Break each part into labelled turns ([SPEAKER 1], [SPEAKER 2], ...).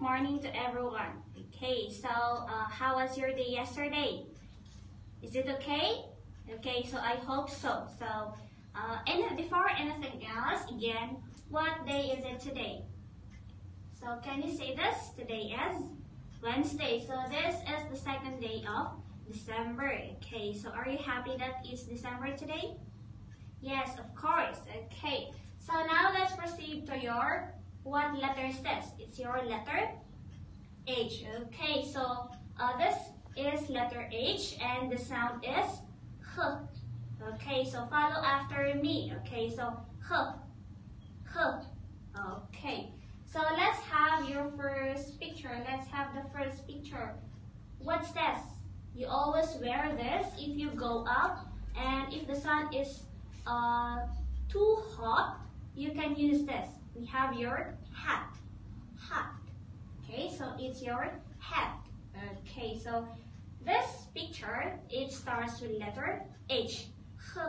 [SPEAKER 1] morning to everyone. Okay, so how was your day yesterday? Is it okay? Okay, so I hope so. So, and before anything else, again, what day is it today? So can you say this? Today is Wednesday. So this is the second day of December. Okay, so are you happy that it's December today? Yes, of course. Okay, so now let's proceed to your, what letter is this? It's your letter H. Okay, so this is letter H and the sound is H. Okay, so follow after me. Okay, so H. H. Okay, so let's have your first picture. Let's have the first picture. What's this? You always wear this if you go up, and if the sun is too hot, you can use this. We have your hat. Hat. Okay, so it's your hat. Okay, so this picture, it starts with letter H. H,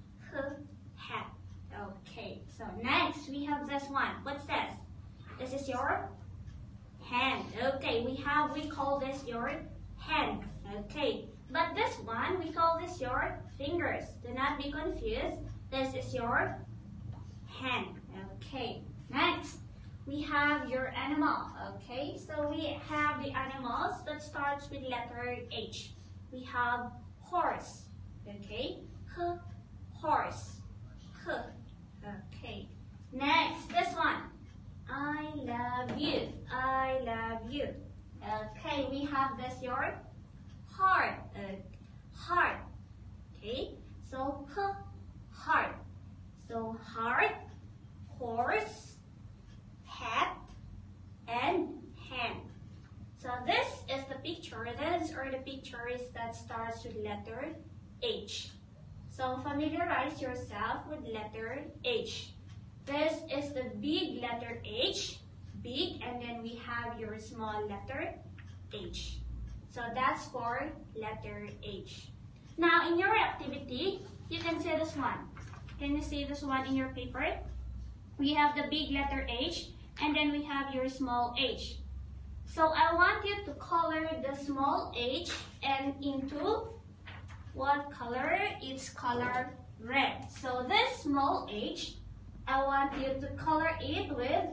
[SPEAKER 1] hat. Okay, so next we have this one. What's this? This is your hand. Okay, we call this your hand. Okay, but this one, we call this your fingers. Do not be confused. This is your hand. Okay, next we have your animal. Okay, so we have the animals that starts with letter H. We have horse. Okay, H, horse. H. Okay, next this one. I love you. I love you. Okay, we have this your heart. Heart. Okay, so H, heart. So heart, horse, hat, and hand. So this is the picture. These are the pictures that starts with letter H. So familiarize yourself with letter H. This is the big letter H, big, and then we have your small letter H. So that's for letter H. Now in your activity, you can say this one. Can you see this one in your paper? We have the big letter H, and then we have your small h. So I want you to color the small h and into what color? It's color red. So this small h, I want you to color it with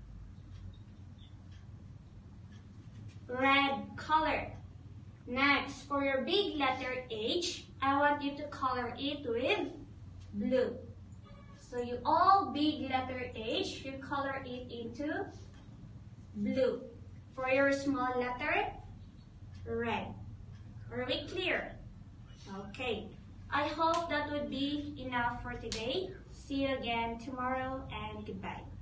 [SPEAKER 1] red color. Next, for your big letter H, I want you to color it with blue. So you all big letter H, you color it into blue. For your small letter, red. Are we clear? Okay. I hope that would be enough for today. See you again tomorrow and goodbye.